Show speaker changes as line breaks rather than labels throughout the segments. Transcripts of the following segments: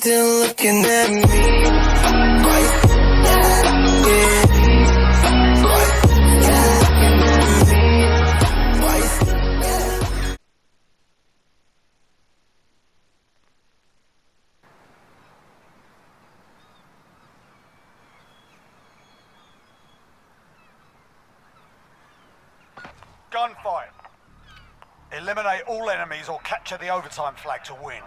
still looking at me? Why you
Gunfight. Eliminate all enemies or capture the overtime flag to win.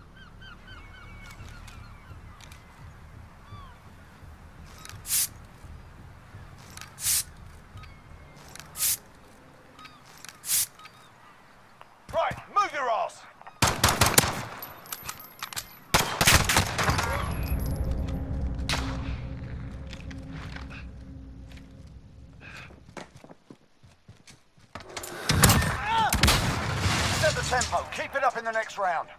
Right, move your ass! Set the tempo, keep it up in the next round.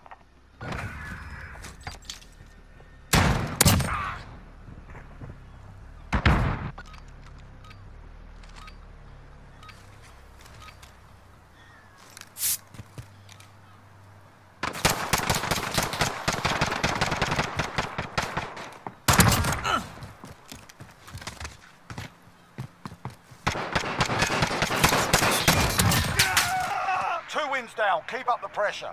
Two wins down, keep up the pressure.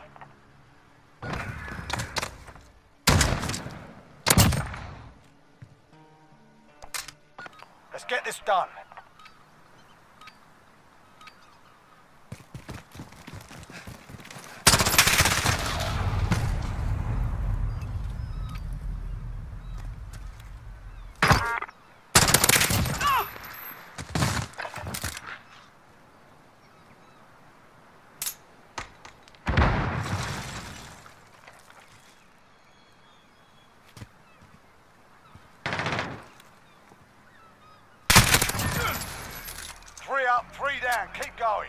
Let's get this done. Three up, three down, keep going.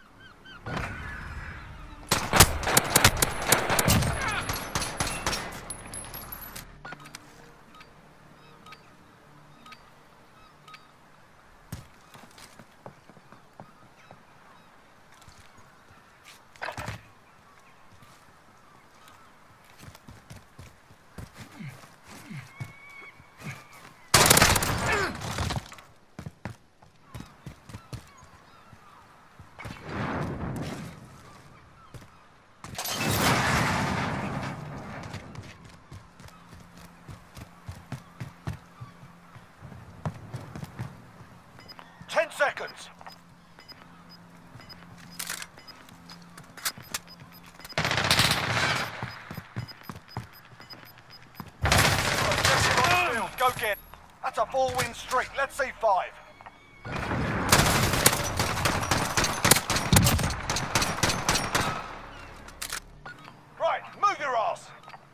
Seconds. Go get. That's a 4-win streak. Let's see 5. Right, move your ass.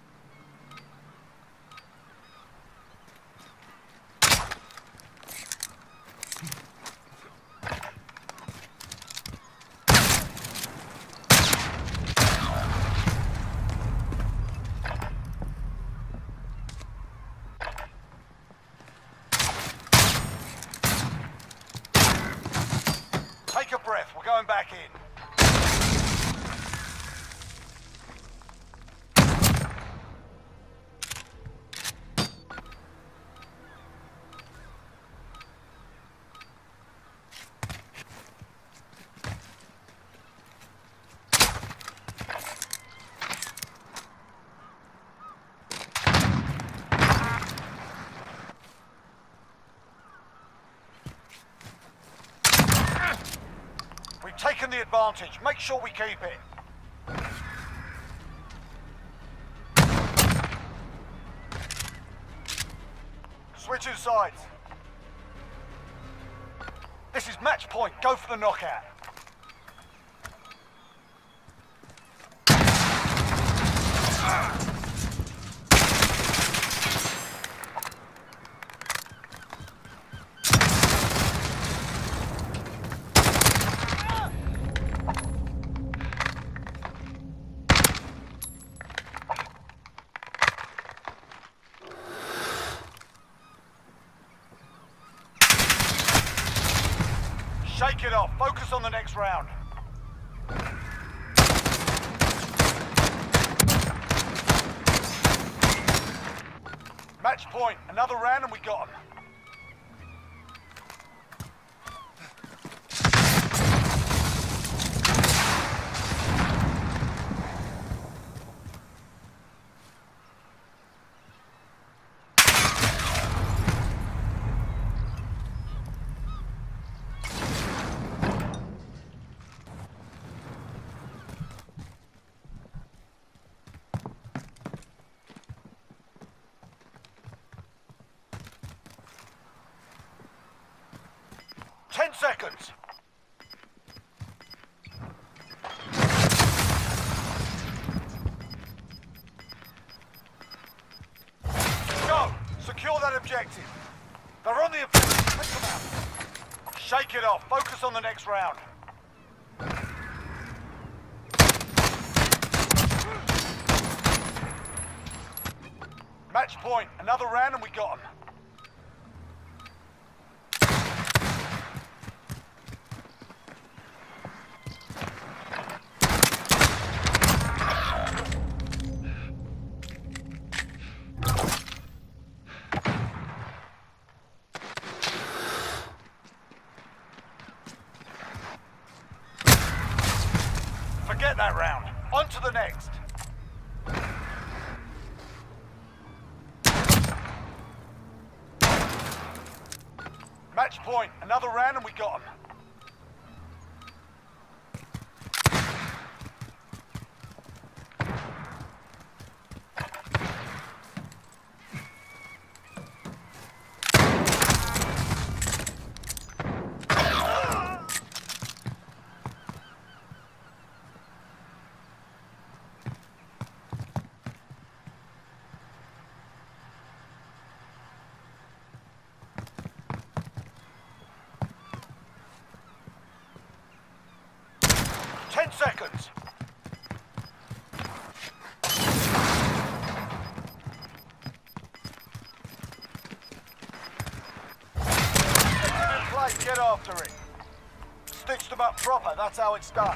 Take a breath, we're going back in. We've taken the advantage. Make sure we keep it. Switching sides. This is match point. Go for the knockout. Shake it off. Focus on the next round. point. Another round and we got them. Seconds. Go! Secure that objective. They're on the objective. Pick them out. Shake it off. Focus on the next round. Match point. Another round and we got them. Forget that round. On to the next. Match point. Another round and we got them. Seconds. Play, get after it. Stitched them up proper, that's how it's done.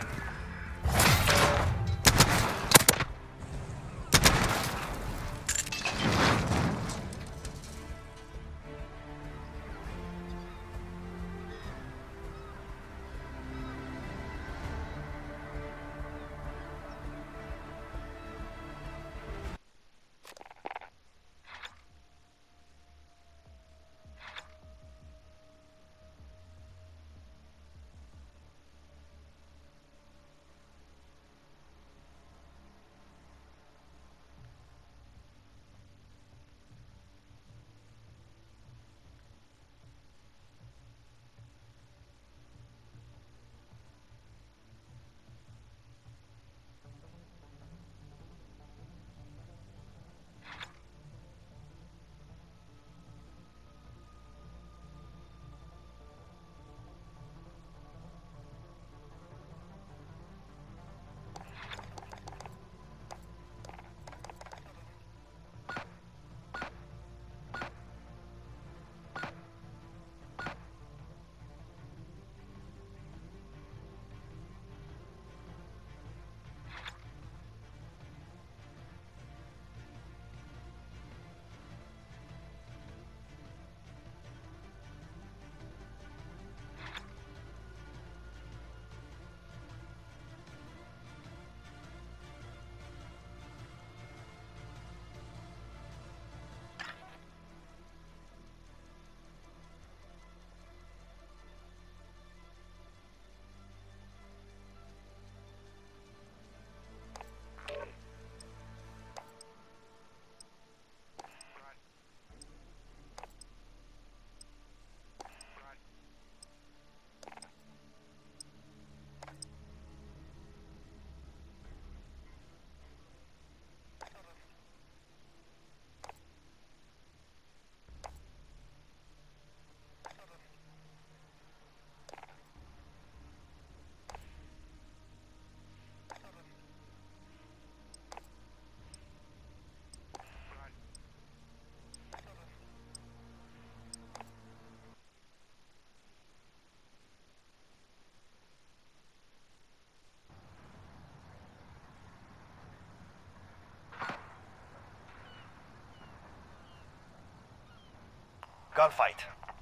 Gunfight.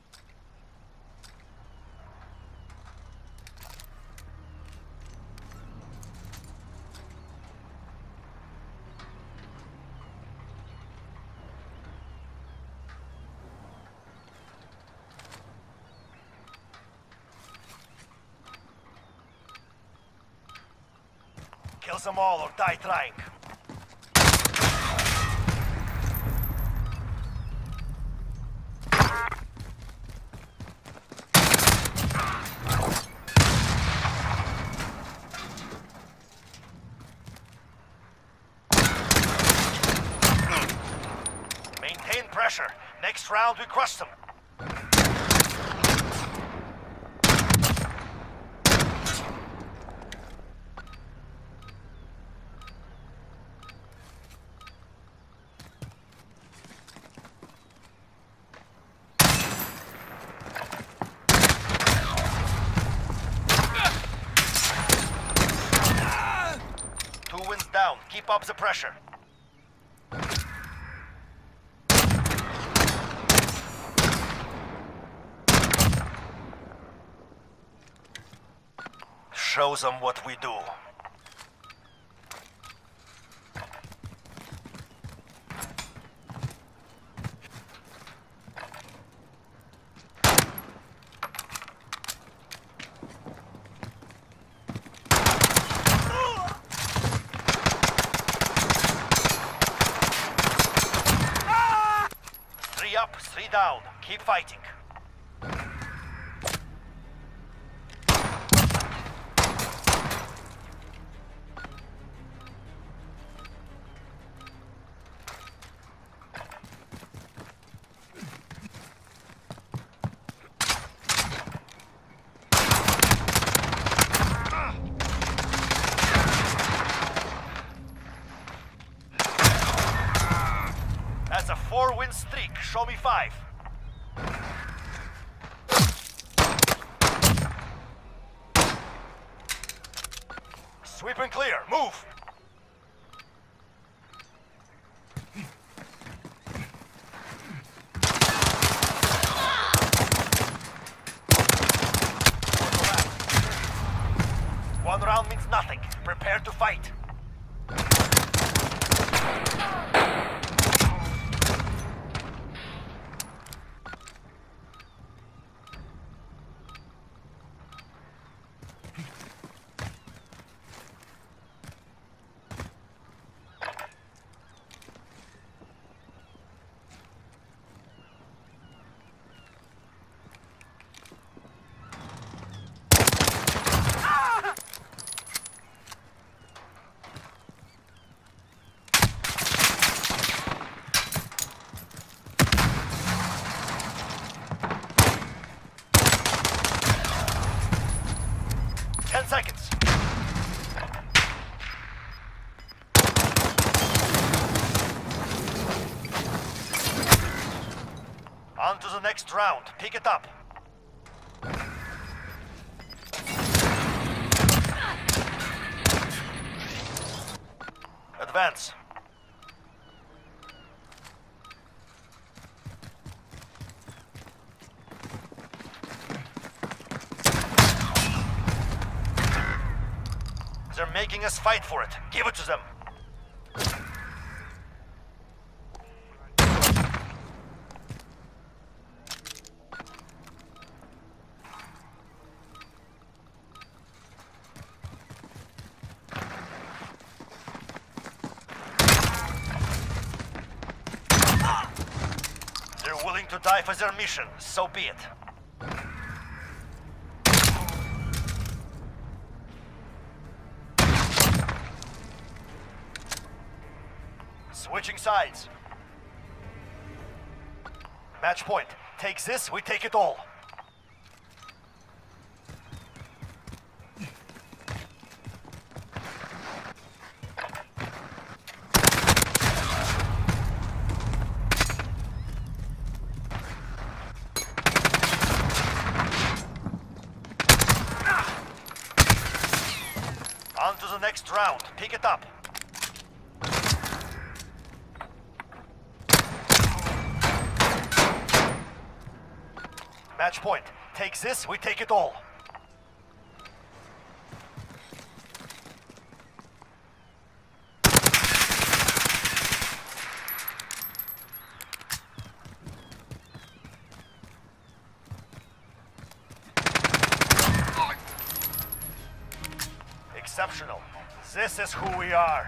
Kill them all or die trying. Maintain pressure. Next round we crush them. Two wins down. Keep up the pressure. Show them what we do. Three up, three down. Keep fighting. That's a 4-win streak. Show me 5. Sweep and clear. Move. One round means nothing. Prepare to fight. Seconds. On to the next round. Pick it up. Advance. They're making us fight for it. Give it to them. They're willing to die for their mission, so be it. Switching sides. Match point. Take this, we take it all. On to the next round. Pick it up. Match point. Takes this, we take it all. Exceptional. This is who we are.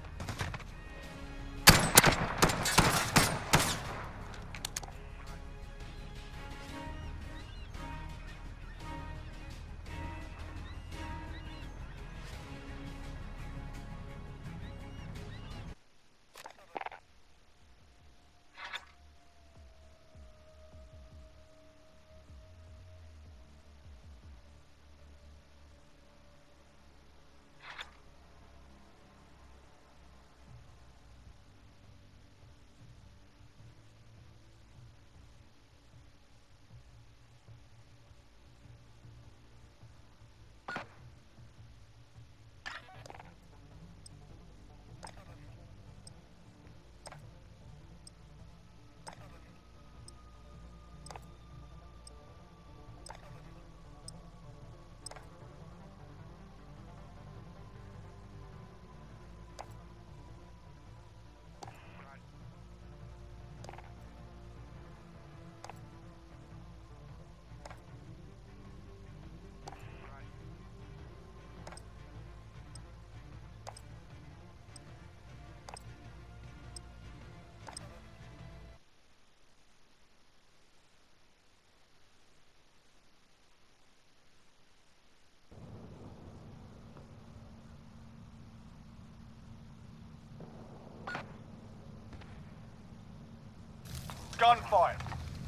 Gunfight.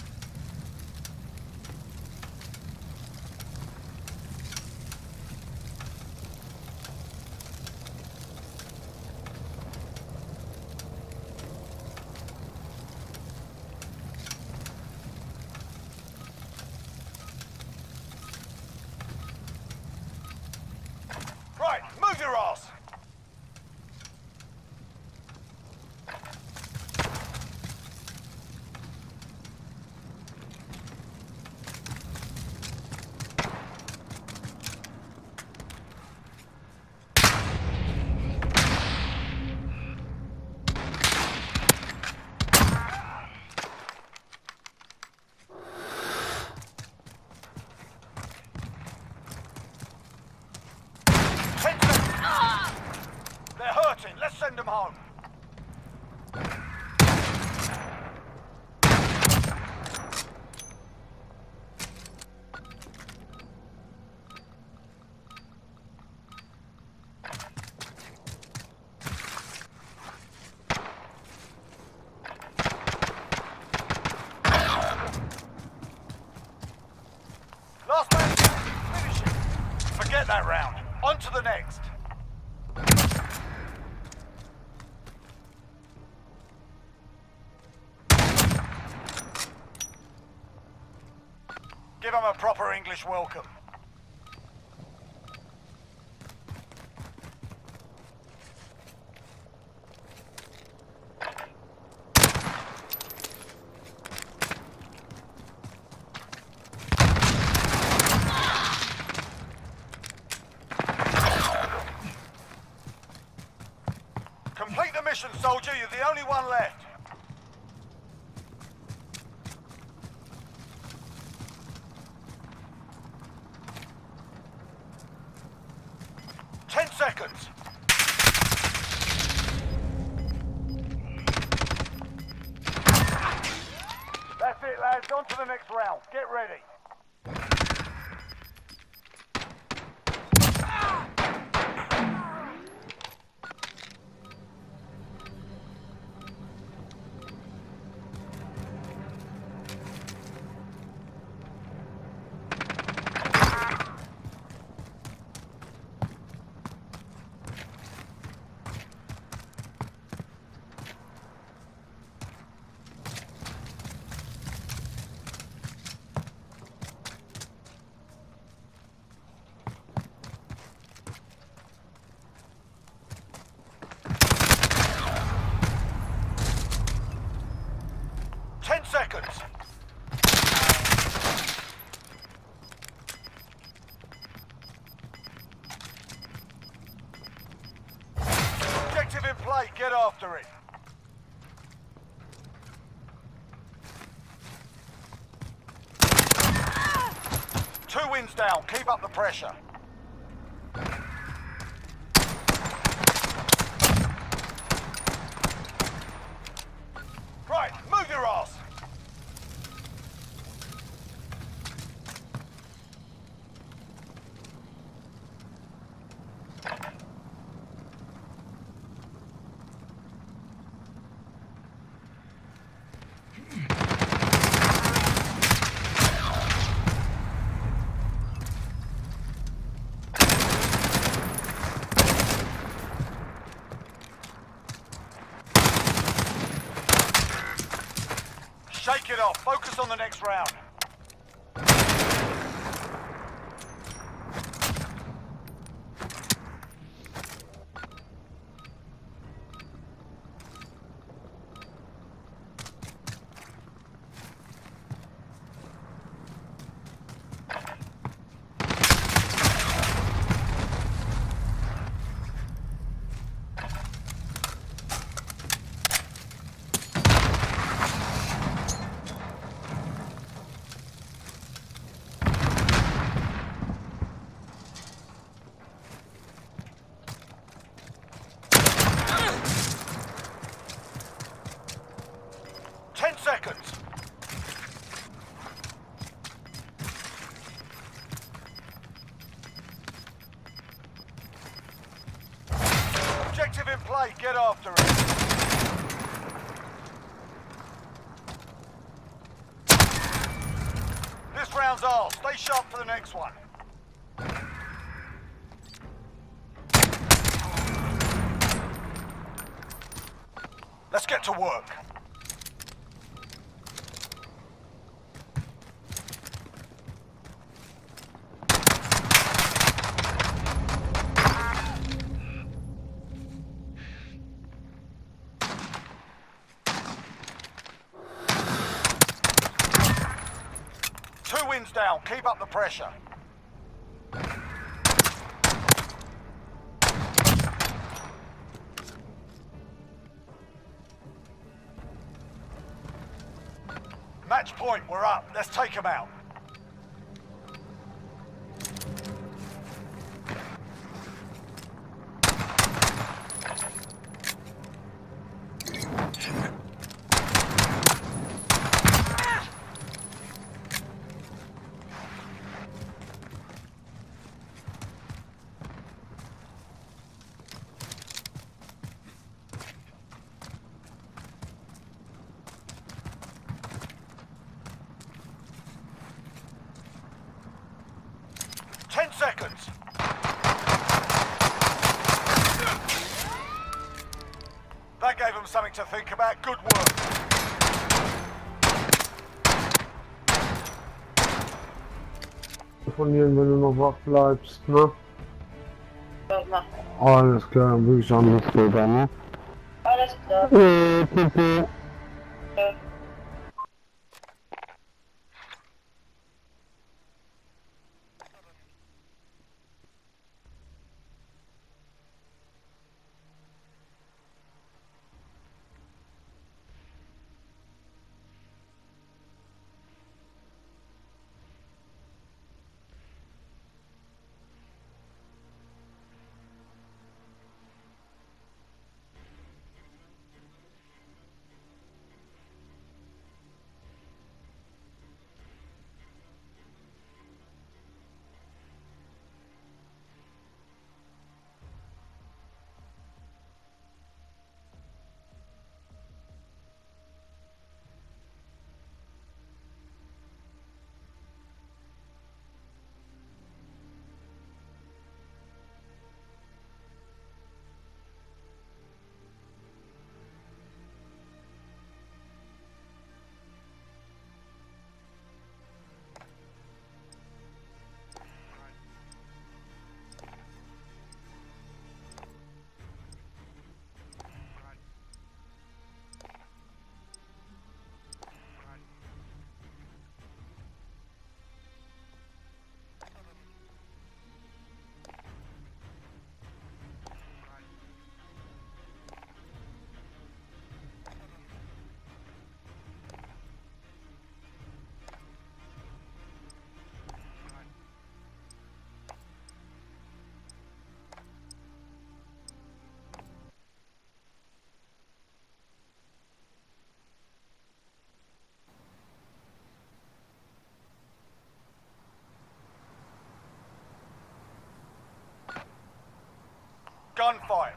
Right, move your ass. They're hurting. Let's send them home. Last man, finish it. Forget that round. On to the next. Give them a proper English welcome. Complete the mission, soldier. You're the only one left. Seconds. That's it, lads. On to the next round. Get ready. Seconds. after it. Two wins down. Keep up the pressure. Right, move your ass. Shake it off. Focus on the next round. Objective in play, get after it. This round's ours, stay sharp for the next one. Let's get to work. Two wins down, keep up the pressure. Match point, we're up. Let's take them out. Seconds. That gave them something to think about. Good work.
Telefonieren, wenn du noch wach bleibst, ne?
Was machen?
Alles klar, dann würde ich sagen, bis später, ne?
Alles klar.
Bitte.
Ja.
Gunfight.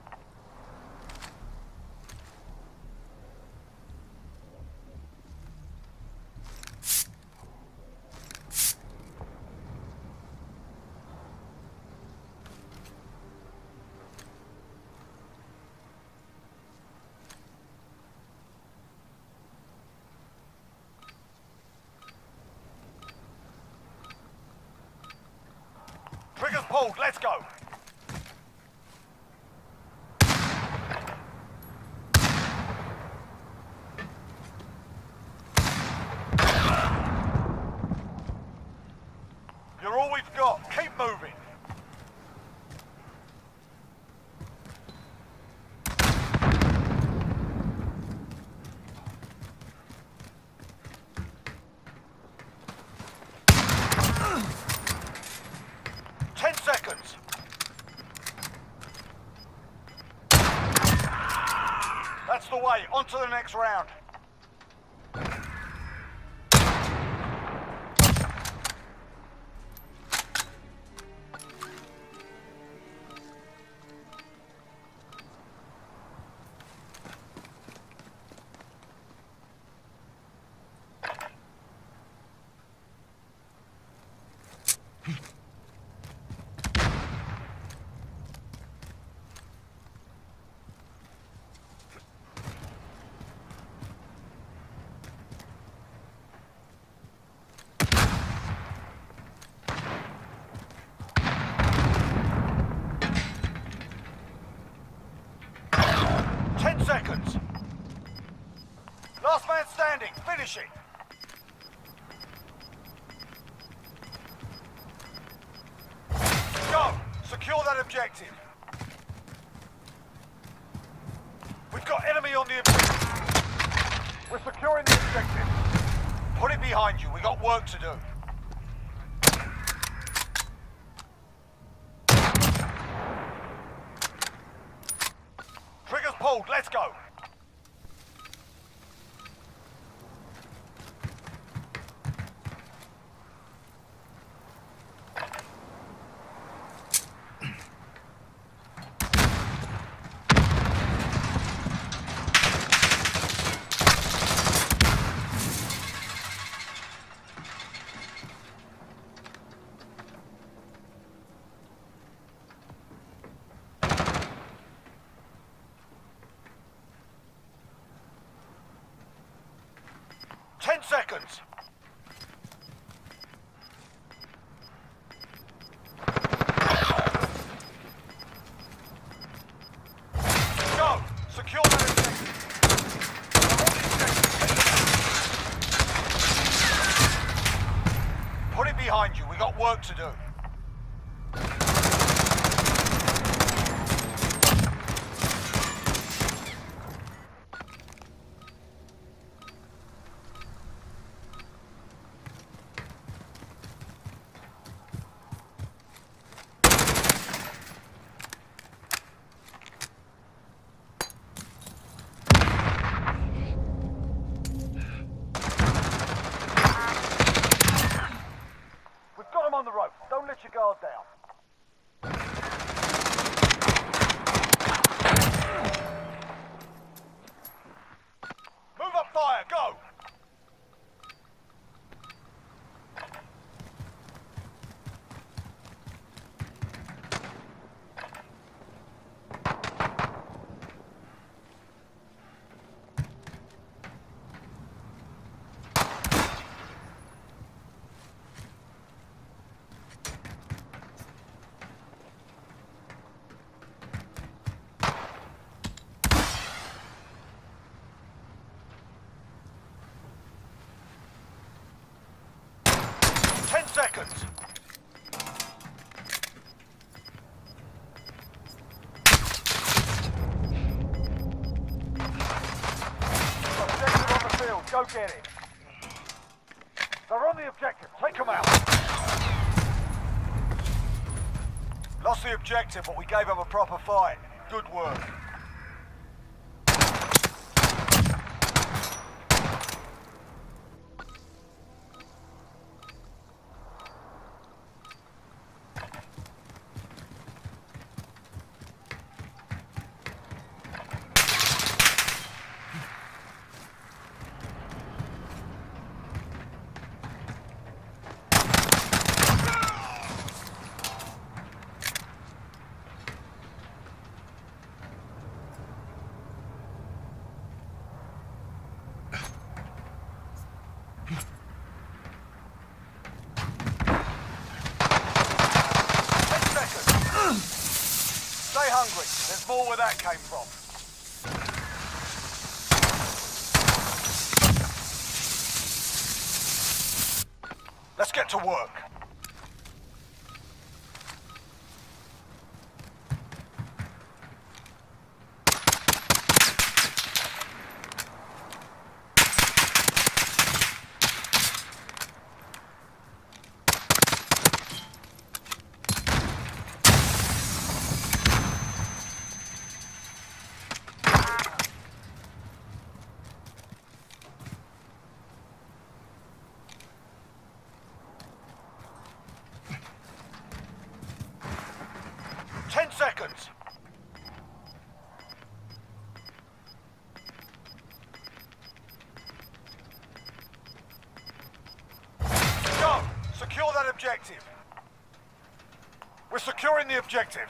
Triggers pulled, let's go! You're all we've got, keep moving! Seconds. That's the way. On to the next round. Seconds. Last man standing. Finish it. Go. Secure that objective. We've got enemy on the objective. We're securing the objective. Put it behind you. We got work to do. Triggers pulled, let's go! Seconds. Go! Secure that objective. Put it behind you. We got work to do. On the rope. Don't let your guard down. Move up fire, go! Seconds. Objective on the field. Go get it. They're on the objective. Take them out. Lost the objective, but we gave them a proper fight. Good work. that came from. Let's get to work. Seconds. Go! Secure that objective. We're securing the objective.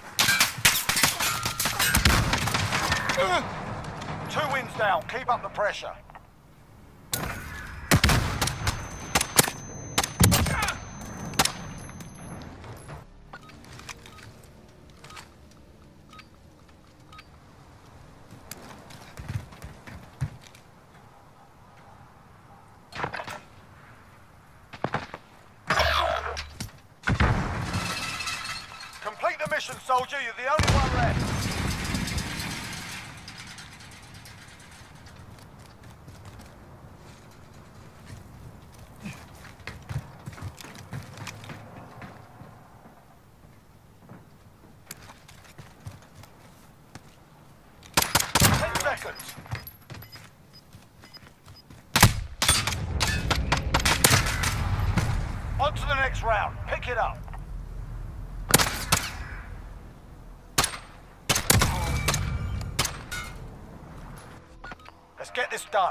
2 wins down. Keep up the pressure. Mission, soldier, you're the only one left. Seconds. On to the next round. Pick it up. Let's get this done.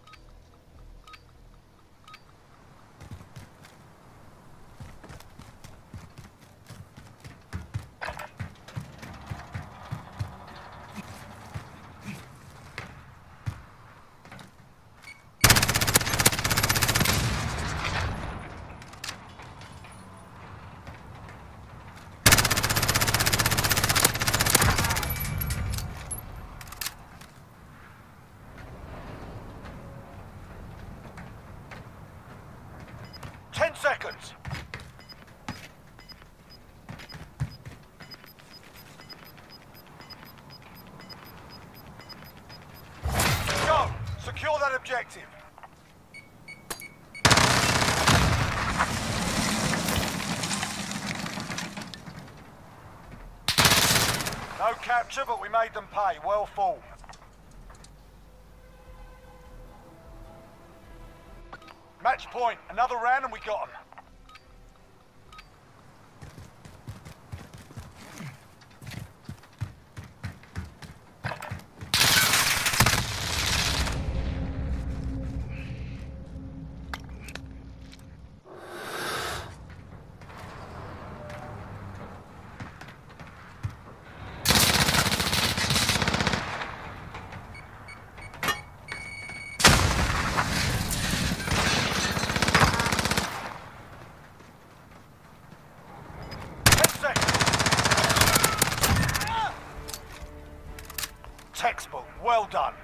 Seconds. Go! Secure that objective. No capture, but we made them pay. Well fought. Match point. Another round and we got them. Textbook, well done.